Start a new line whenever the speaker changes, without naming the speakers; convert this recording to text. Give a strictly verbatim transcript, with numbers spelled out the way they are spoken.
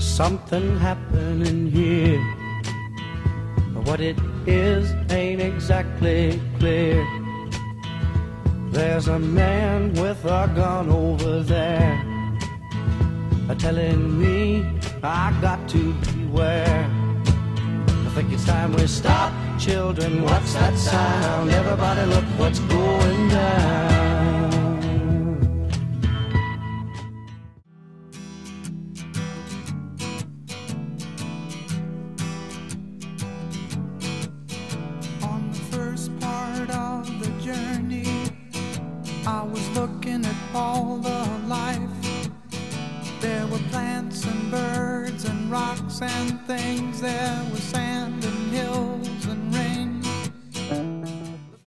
There's something happening here, but what it is ain't exactly clear. There's a man with a gun over there, telling me I got to beware. I think it's time we stop. Children, what's that sound? Everybody look what's going down.
On the first part of the journey, I was looking at all the life. There were plants and birds and rocks and things. There was sand and hills